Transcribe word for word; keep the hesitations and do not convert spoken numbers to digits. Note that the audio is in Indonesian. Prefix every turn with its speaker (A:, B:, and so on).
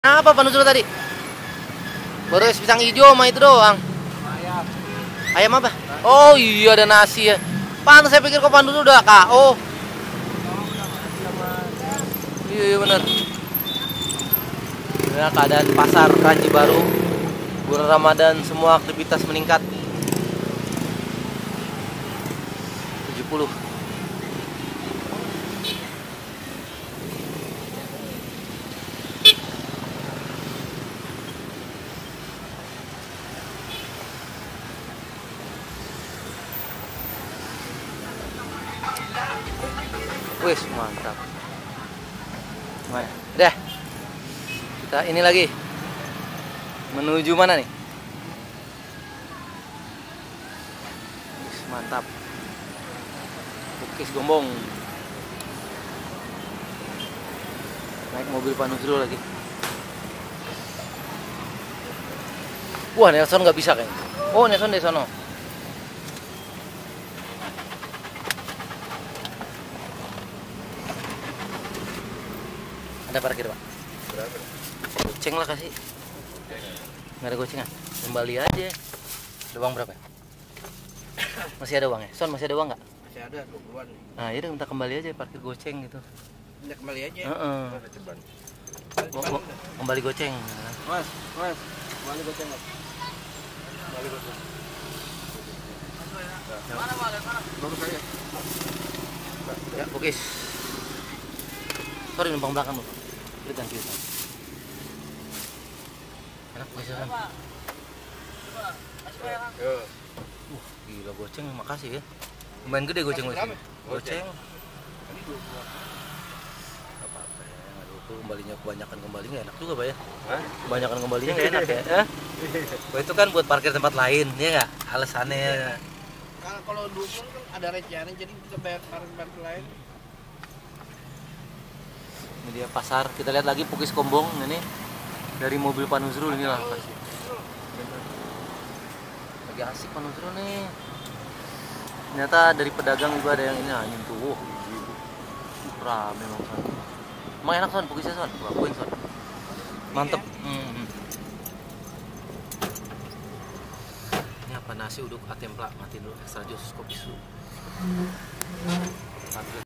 A: Apa Panusro tadi? Baru es pisang hijau sama itu doang.
B: Ayam.
A: Ayam apa? Oh iya, ada nasi ya. Pantes saya pikir kok Panusro udah K O. Iya, iya benar. Ya, keadaan pasar Kranji Baru bulan Ramadan semua aktivitas meningkat. tujuh puluh. Wih, mantap. Mana? Udah. Kita ini lagi. Menuju mana nih? Wih, mantap. Bukis Gombong. Naik mobil Panusro lagi. Wah, Nelson nggak bisa kayaknya. Oh, Nelson di sono. Ada parkir, Pak?
B: Berapa?
A: Goceng lah kasih. Nggak ada gocengan. Kembali aja. Ada uang berapa? Masih ada uang ya? Son, masih ada uang nggak?
B: Masih ada dua puluhan.
A: Nah, ya udah minta kembali aja parkir goceng gitu.
B: Minta kembali aja.
A: Heeh.
B: Ada ceban.
A: Go- go- Kembali goceng.
B: Mas, mas, kembali goceng mas. Kembali goceng. Mana mana mana? Baru saya.
A: Ya, Bukis. Sorry, numpang belakang lu. Kiri kan kiri kan. Enak Bukis kan?
B: Yo.
A: Uh, gila goceng, makasih ya. Lumayan gede goceng goceng. Goceng.
B: Ini dua puluh.
A: Gak apa-apa ya. Aduh, tuh kembalinya kebanyakan kembali nggak enak juga, Pak ya.
B: Hah?
A: Kebanyakan kembalinya nggak enak ya. Eh? Wah, itu kan buat parkir tempat lain, ya nggak? Alasannya.
B: Karena kalau dua puluh kan ada recehannya, jadi kita bayar parkir lain.
A: Ini dia pasar. Kita lihat lagi Bukis Gombong ini dari mobil Panusro ini lah. Lagi asik Panusro nih. Ternyata dari pedagang juga ada yang ini angin tuh. Wah, rame emang Son. Emang enak Son, Bukisnya Son. Gua akuin Son. Mantep. Hmm. Ini apa nasi uduk atempla, matiin dulu extra jus kopi su.